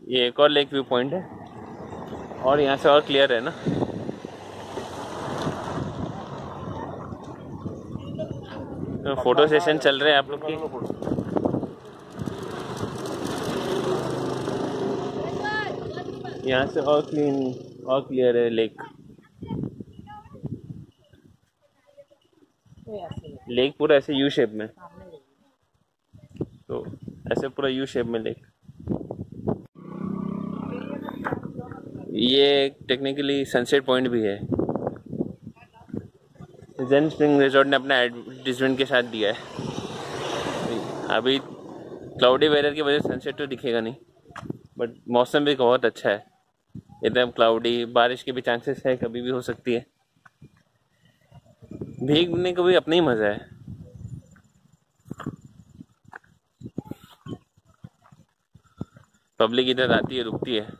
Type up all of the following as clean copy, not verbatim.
ये एक और लेक व्यू पॉइंट है और यहाँ से और क्लियर है ना। तो फोटो सेशन चल रहे हैं आप लोग की। यहाँ से और क्लियर है लेक। लेक पूरा ऐसे यू शेप में, तो ऐसे पूरा यू शेप में लेक। ये टेक्निकली सनसेट पॉइंट भी है। जेन स्प्रिंग रिजॉर्ट ने अपना एडवर्टीजमेंट के साथ दिया है। अभी क्लाउडी वेदर की वजह से सनसेट तो दिखेगा नहीं, बट मौसम भी बहुत अच्छा है, एकदम क्लाउडी, बारिश के भी चांसेस है, कभी भी हो सकती है। भीगने को भी अपना ही मज़ा है। पब्लिक इधर आती है, रुकती है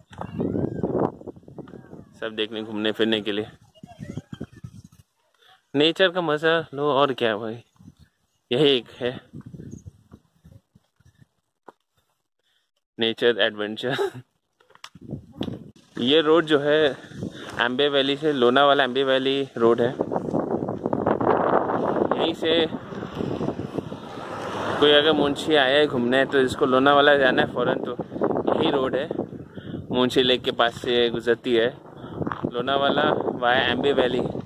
सब देखने घूमने फिरने के लिए। नेचर का मज़ा लो, और क्या है भाई, यही एक है नेचर एडवेंचर। ये रोड जो है एम्बे वैली से लोनावाला एम्बे वैली रोड है। यहीं से कोई अगर मुंशी आया है घूमने तो इसको लोनावाला जाना है फ़ौरन, तो यही रोड है, मुंशी लेक के पास से गुजरती है लोनावाला वाया एम्बे वैली।